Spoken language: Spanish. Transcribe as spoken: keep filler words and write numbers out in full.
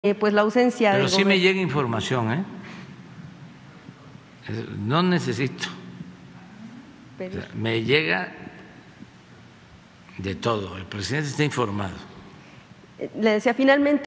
Eh, pues la ausencia Pero del sí gobierno. me llega información, ¿eh? No necesito. O sea, me llega de todo. El presidente está informado. Le decía, finalmente